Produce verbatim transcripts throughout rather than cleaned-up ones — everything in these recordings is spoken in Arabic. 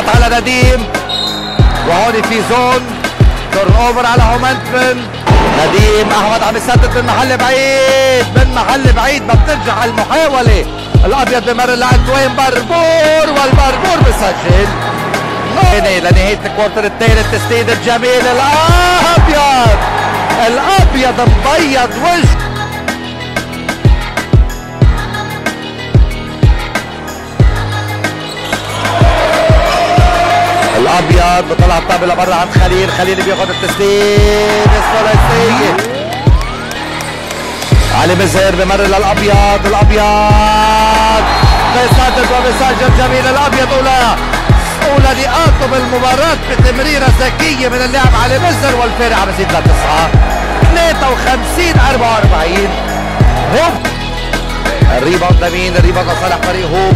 على نديم، وهون في زون تورن اوفر على هومنتمن. نديم احمد عم يسدد من محل بعيد، من محل بعيد ما بتنجح المحاوله. الابيض بمر لانتوين بربور، والبربور بسجل لنهايه الكوارتر الثالث. تسديد الجميل الابيض، الابيض مبيض وجه. الابيض بطلع الطابه لبرا عند خليل، خليل بياخذ التسديد الثلاثيه. علي مزهر بمر للابيض، الابيض بيسدد وبيسجل جميل. الابيض اولى اولى نقاطه بالمباراه بتمريره ذكيه من اللاعب علي مزهر، والفارق عم يزيد لتسعه. ثلاثة وخمسين أربعة وأربعين. هوب الريباوند لمين؟ الريباوند لصالح فريق هوب.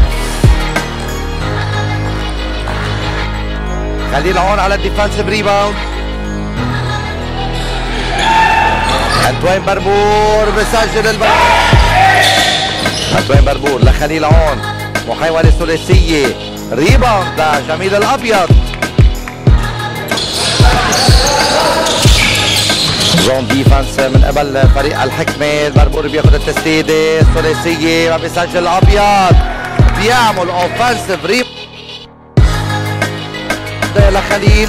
خليل هون على الديفنسيف ريباوند. انتوين بربور بسجل البربور. انتوين بربور لخليل هون، محاولة ثلاثية، ريباوند لجميل الابيض. زون ديفنس من قبل فريق الحكمة. البربور بياخذ التسديدة الثلاثية وبيسجل الابيض، بيعمل اوفنسيف ريباوند لخليل.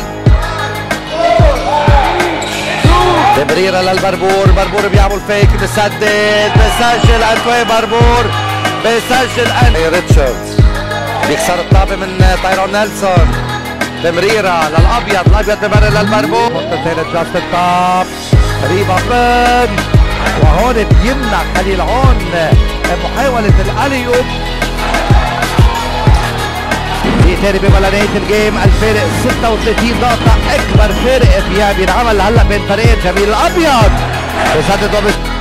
تمريره للبربور، بربور بيعمل فيك بسدد بسجل. انتوين بربور بسجل. انتوين ريتشاردز بيكسر الطابه من تايرون نيلسون. تمريره للابيض، الابيض بمرر للبربور. الثالث جاست الطاب، ريباوند، وهون بيمنع خليل هون محاوله الاليوب. في ثاني بيبقى لنهايه الجيم. الفارق ستة وثلاثين نقطة، اكبر فارق بينعمل هلا بين فريقين. جميل الابيض بيسدد وبس